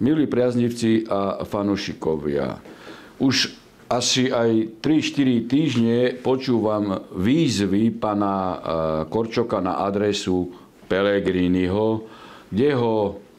Milí priaznivci a fanúšikovia, už asi aj 3-4 týždne počúvam výzvy pana Korčoka na adresu Pellegriniho, kde ho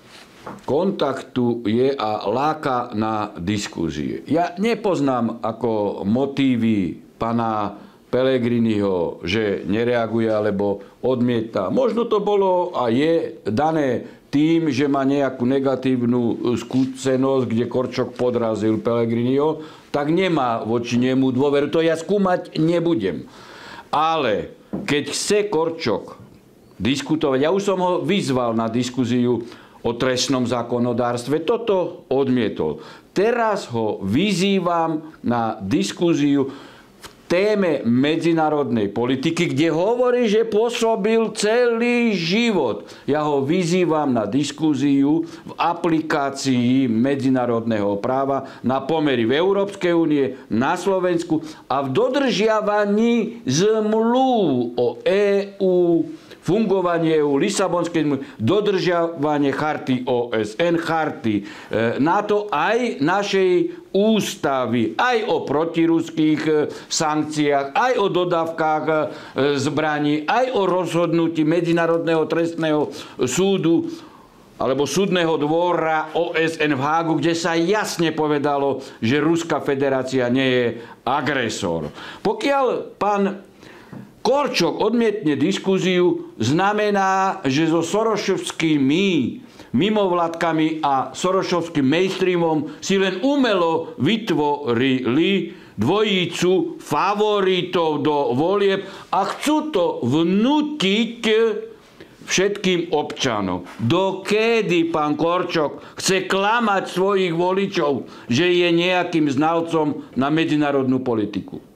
kontaktuje a láka na diskuzie. Ja nepoznám ako motívy pana Pellegriniho, že nereaguje alebo odmieta. Možno to bolo a je dané tým, že má nejakú negatívnu skúsenosť, kde Korčok podrazil Pellegriniho, tak nemá voči nemu dôveru. To ja skúmať nebudem. Ale keď chce Korčok diskutovať, ja už som ho vyzval na diskuziu o trestnom zákonodárstve, toto odmietol. Teraz ho vyzývam na diskuziu téme medzinárodnej politiky, kde hovorí, že pôsobil celý život. Ja ho vyzývam na diskúziu v aplikácii medzinárodného práva na pomery v Európskej únie, na Slovensku a v dodržiavaní zmluv o EÚ, fungovanie EU, Lisabonskej zmluvy, dodržiavanie charty OSN, charty NATO, aj našej ústavy, aj o protiruských sankciách, aj o dodávkach zbraní, aj o rozhodnutí Medzinárodného trestného súdu alebo súdneho dvora OSN v Hágu, kde sa jasne povedalo, že Ruská federácia nie je agresor. Pokiaľ pán Korčok odmietne diskuziu, znamená, že so sorošovskými mimovládkami a sorošovským mainstreamom si len umelo vytvorili dvojicu favoritov do volieb a chcú to vnútiť všetkým občanom. Dokedy pán Korčok chce klamať svojich voličov, že je nejakým znalcom na medzinárodnú politiku?